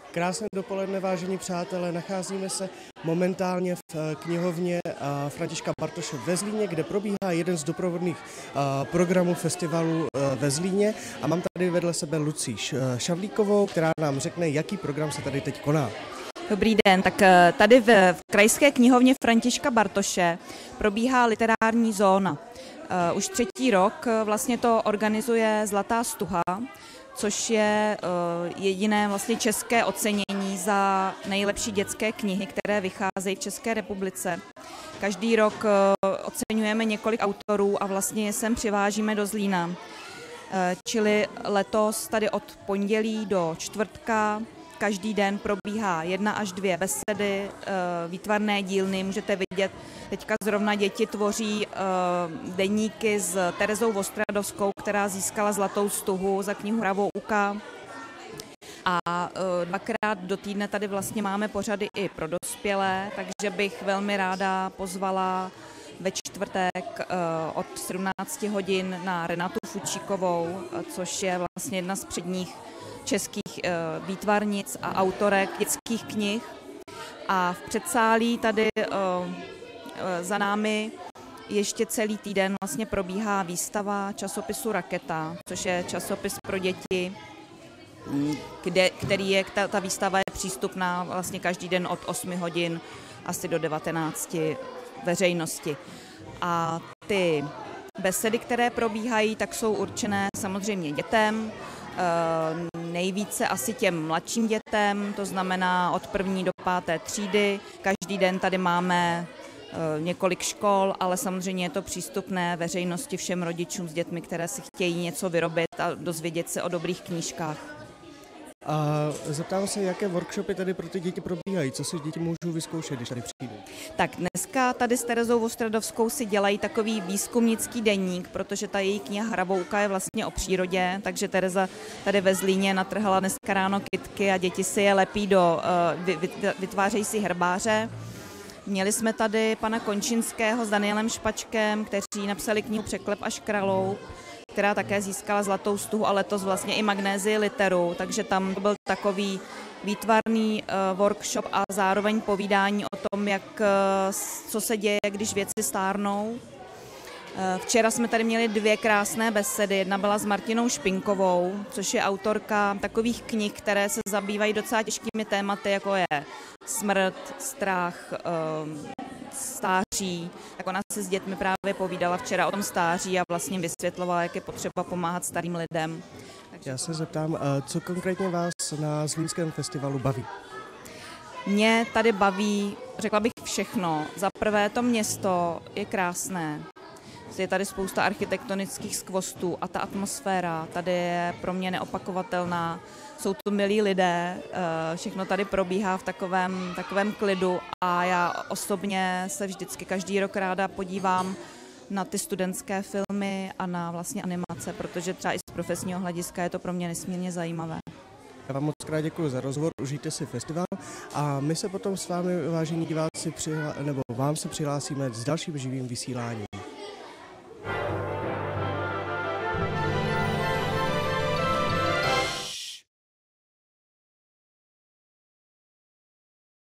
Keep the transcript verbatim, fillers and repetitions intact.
Krásné dopoledne, vážení přátelé. Nacházíme se momentálně v knihovně Františka Bartoše ve Zlíně, kde probíhá jeden z doprovodných programů festivalu ve Zlíně. A mám tady vedle sebe Lucii Šavlíkovou, která nám řekne, jaký program se tady teď koná. Dobrý den, tak tady v, v krajské knihovně Františka Bartoše probíhá literární zóna. Už třetí rok vlastně to organizuje Zlatá stuha, což je jediné vlastně české ocenění za nejlepší dětské knihy, které vycházejí v České republice. Každý rok oceňujeme několik autorů a vlastně je sem přivážíme do Zlína. Čili letos tady od pondělí do čtvrtka každý den probíhá jedna až dvě besedy, výtvarné dílny. Můžete vidět, teďka zrovna děti tvoří deníky s Terezou Ostradovskou, která získala Zlatou stuhu za knihu Ravouka. A dvakrát do týdne tady vlastně máme pořady i pro dospělé, takže bych velmi ráda pozvala ve čtvrtek od sedmnácti hodin na Renatu Fučíkovou, což je vlastně jedna z předních českých výtvarnic a autorek dětských knih. A v předsálí tady za námi ještě celý týden vlastně probíhá výstava časopisu Raketa, což je časopis pro děti, kde, který je, ta, ta výstava je přístupná vlastně každý den od osmi hodin asi do devatenácti veřejnosti. A ty besedy, které probíhají, tak jsou určené samozřejmě dětem, nejvíce asi těm mladším dětem, to znamená od první do páté třídy. Každý den tady máme několik škol, ale samozřejmě je to přístupné veřejnosti, všem rodičům s dětmi, které si chtějí něco vyrobit a dozvědět se o dobrých knížkách. A zeptám se, jaké workshopy tady pro ty děti probíhají, co si děti můžou vyzkoušet, když tady přijdou? Tak dneska tady s Terezou Ostradovskou si dělají takový výzkumnický deník, protože ta její kniha Ravouka je vlastně o přírodě, takže Tereza tady ve Zlíně natrhala dneska ráno kytky a děti si je lepí do, vytvářejí si herbáře. Měli jsme tady pana Končinského s Danielem Špačkem, kteří napsali knihu Překlep a škraloup, která také získala Zlatou stuhu a letos vlastně i Magnézii literu, takže tam byl takový výtvarný uh, workshop a zároveň povídání o tom, jak, uh, co se děje, když věci stárnou. Uh, včera jsme tady měli dvě krásné besedy, jedna byla s Martinou Špinkovou, což je autorka takových knih, které se zabývají docela těžkými tématy, jako je smrt, strach, uh, stáří, tak ona se s dětmi právě povídala včera o tom stáří a vlastně vysvětlovala, jak je potřeba pomáhat starým lidem. Takže... Já se zeptám, co konkrétně vás na Zlínském festivalu baví? Mě tady baví, řekla bych, všechno. Za prvé to město je krásné. Je tady spousta architektonických skvostů a ta atmosféra tady je pro mě neopakovatelná. Jsou tu milí lidé, všechno tady probíhá v takovém, takovém klidu a já osobně se vždycky každý rok ráda podívám na ty studentské filmy a na vlastně animace, protože třeba i z profesního hlediska je to pro mě nesmírně zajímavé. Já vám moc krát děkuji za rozhovor, užijte si festival a my se potom s vámi, vážení diváci, přihla- nebo vám se přihlásíme s dalším živým vysíláním.